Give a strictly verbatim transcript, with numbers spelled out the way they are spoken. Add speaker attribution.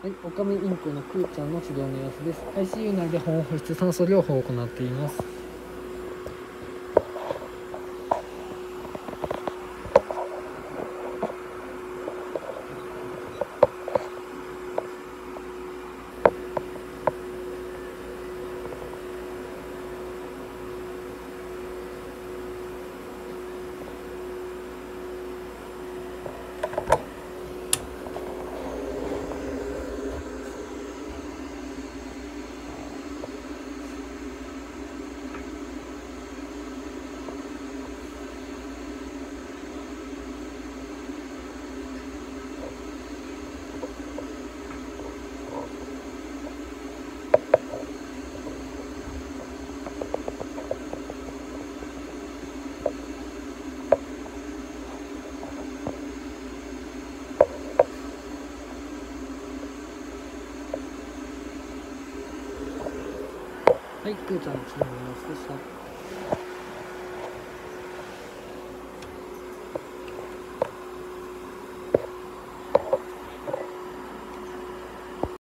Speaker 1: はい、オカメインコのくーちゃんの治療の様子です。 アイシーユー 内で保温保湿酸素療法を行っています。はい、くーちゃんの治療の様子でした。